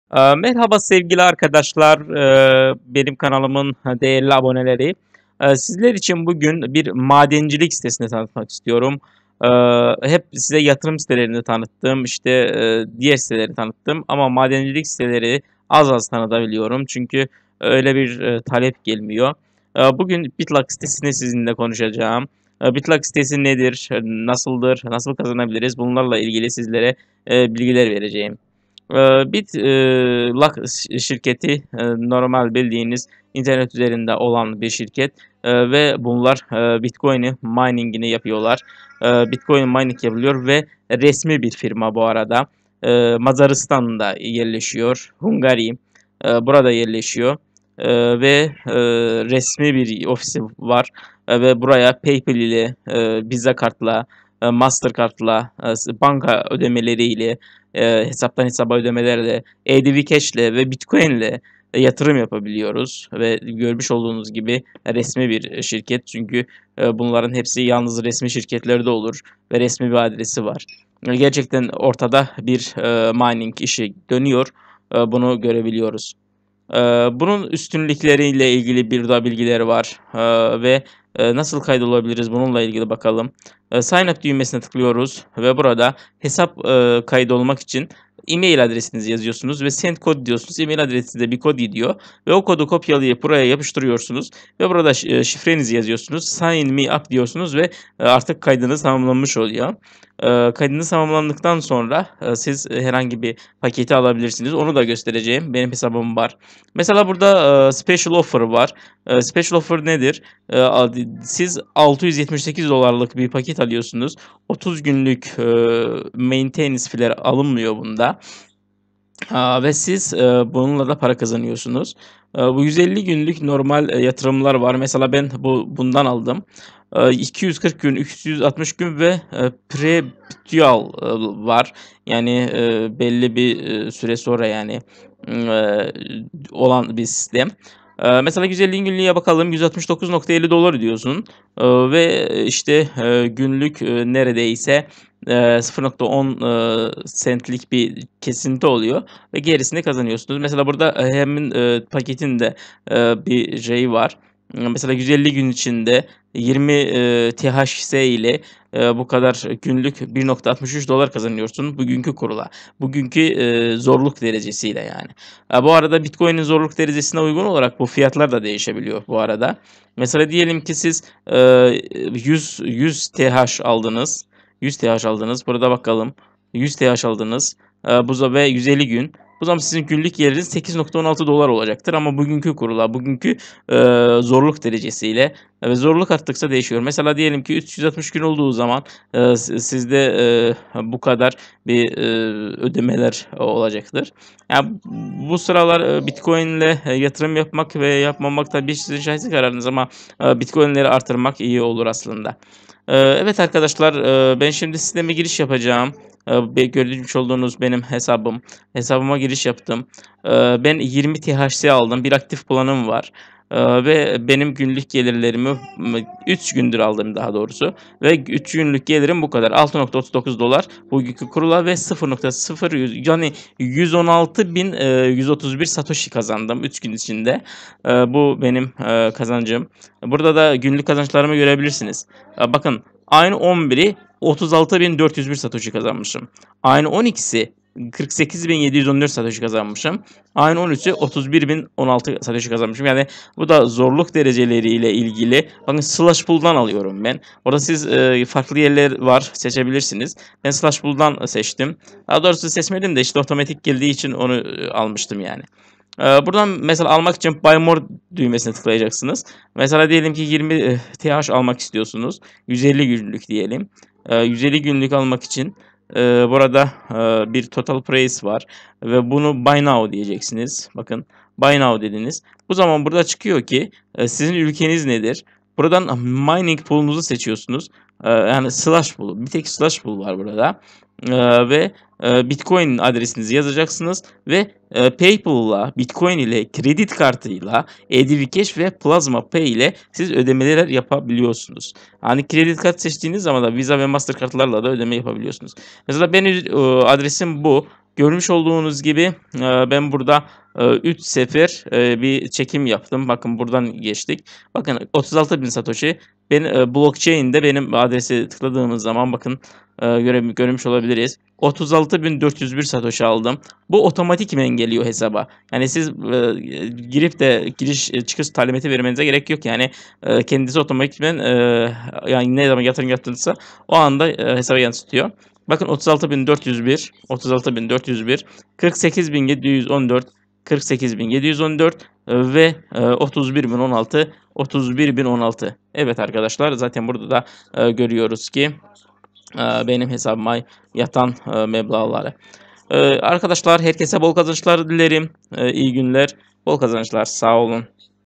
Merhaba sevgili arkadaşlar, benim kanalımın değerli aboneleri. Sizler için bugün bir madencilik sitesini tanıtmak istiyorum. Hep size yatırım sitelerini tanıttım, işte diğer siteleri tanıttım ama madencilik siteleri az az tanıtabiliyorum çünkü öyle bir talep gelmiyor. Bugün Bitlak sitesini sizinle konuşacağım. Bitlak sitesi nedir, nasıldır, nasıl kazanabiliriz bunlarla ilgili sizlere bilgiler vereceğim. Şirketi normal bildiğiniz internet üzerinde olan bir şirket ve bunlar Bitcoin'i miningini yapıyorlar. Bitcoin mining yapılıyor ve resmi bir firma bu arada. Macaristan'da yerleşiyor. Hungary burada yerleşiyor. Resmi bir ofisi var. Ve buraya PayPal ile, Visa kartla, Mastercard'la, banka ödemeleriyle, hesaptan hesaba ödemelerle, ADV Cash'le ve Bitcoin'le yatırım yapabiliyoruz ve görmüş olduğunuz gibi resmi bir şirket çünkü bunların hepsi yalnız resmi şirketlerde olur ve resmi bir adresi var. Gerçekten ortada bir mining işi dönüyor. Bunu görebiliyoruz. Bunun üstünlükleriyle ilgili bir daha bilgileri var ve nasıl kaydolabiliriz bununla ilgili bakalım. Sign up düğmesine tıklıyoruz ve burada hesap kaydolmak için e-mail adresinizi yazıyorsunuz ve send kod diyorsunuz. E-mail adresinize bir kod gidiyor ve o kodu kopyalayıp buraya yapıştırıyorsunuz ve burada şifrenizi yazıyorsunuz. Sign me up diyorsunuz ve artık kaydınız tamamlanmış oluyor. Kaydınız tamamlandıktan sonra siz herhangi bir paketi alabilirsiniz. Onu da göstereceğim. Benim hesabım var. Mesela burada special offer var. Special offer nedir? Siz 678 dolarlık bir paket alıyorsunuz. 30 günlük maintenance fee alınmıyor bunda. Ve siz bununla da para kazanıyorsunuz. Bu 150 günlük normal yatırımlar var. Mesela ben bundan aldım. 240 gün, 360 gün ve perpetual var. Yani belli bir süre sonra yani olan bir sistem. Mesela 150 günlüğe bakalım. 169.50 dolar ödüyorsun. Ve işte günlük neredeyse 0.10 centlik bir kesinti oluyor ve gerisini kazanıyorsunuz. Mesela burada hemen paketin de bir şeyi var. Mesela 150 gün içinde 20 THC ile bu kadar günlük 1.63 dolar kazanıyorsun bugünkü kurula. Bugünkü zorluk derecesiyle yani. Bu arada Bitcoin'in zorluk derecesine uygun olarak bu fiyatlar da değişebiliyor bu arada. Mesela diyelim ki siz 100 TH aldınız. 100 TH aldınız. Burada bakalım. 100 TH aldınız. Bu ve 150 gün. Bu zaman sizin günlük geliriniz 8.16 dolar olacaktır ama bugünkü kurula, bugünkü zorluk derecesiyle ve zorluk arttıkça değişiyor. Mesela diyelim ki 360 gün olduğu zaman sizde bu kadar bir ödemeler olacaktır. Yani bu sıralar Bitcoin ile yatırım yapmak ve yapmamak tabii sizin şahsi kararınız ama Bitcoin'leri artırmak iyi olur aslında. Evet arkadaşlar, ben şimdi sisteme giriş yapacağım. Görmüş olduğunuz benim hesabım. Hesabıma giriş yaptım. Ben 20 THC aldım. Bir aktif kullanım var. Ve benim günlük gelirlerimi 3 gündür aldım daha doğrusu. Ve 3 günlük gelirim bu kadar. 6.39 dolar bugünkü kurula ve 0.0 yani 116.131 Satoshi kazandım 3 gün içinde. Bu benim kazancım. Burada da günlük kazançlarımı görebilirsiniz. Bakın aynı 11'i 36.401 Satoshi kazanmışım. Aynı 12'si 48.714 Satoshi kazanmışım. Aynı 13'ü 31.016 Satoshi kazanmışım. Yani bu da zorluk dereceleriyle ilgili. Bakın Slash Pool'dan alıyorum ben. Orada siz farklı yerler var seçebilirsiniz. Ben Slash Pool'dan seçtim. Daha doğrusu seçmedim de işte otomatik geldiği için onu almıştım yani. Buradan mesela almak için Buy More düğmesine tıklayacaksınız. Mesela diyelim ki 20 TH almak istiyorsunuz. 150 günlük diyelim. 150 günlük almak için burada bir total price var ve bunu Buy Now diyeceksiniz. Bakın Buy Now dediniz. Bu zaman burada çıkıyor ki sizin ülkeniz nedir? Buradan mining pool'unuzu seçiyorsunuz. Yani slash pool. Bir tek slash pool var burada. Ve Bitcoin adresinizi yazacaksınız ve PayPal'la, Bitcoin ile, kredi kartıyla, ADV ve Plasma Pay ile siz ödemeler yapabiliyorsunuz. Hani kredi kart seçtiğiniz zaman da Visa ve Mastercard'larla da ödeme yapabiliyorsunuz. Mesela benim adresim bu. Görmüş olduğunuz gibi ben burada 3 sefer bir çekim yaptım. Bakın buradan geçtik. Bakın 36.000 Satoshi. Ben blockchain'de benim adresi tıkladığımız zaman bakın görmüş olabiliriz. 36.401 Satoshi aldım. Bu otomatikmen geliyor hesaba. Yani siz girip de giriş çıkış talimati vermenize gerek yok. Yani kendisi otomatikmen yani ne zaman yatırım yaptıysa o anda hesaba yansıtıyor. Bakın 36.401, 36.401, 48.714, 48.714 ve 31.016, 31.016. Evet arkadaşlar, zaten burada da görüyoruz ki benim hesabıma yatan meblağları. Arkadaşlar herkese bol kazançlar dilerim. İyi günler, bol kazançlar. Sağ olun.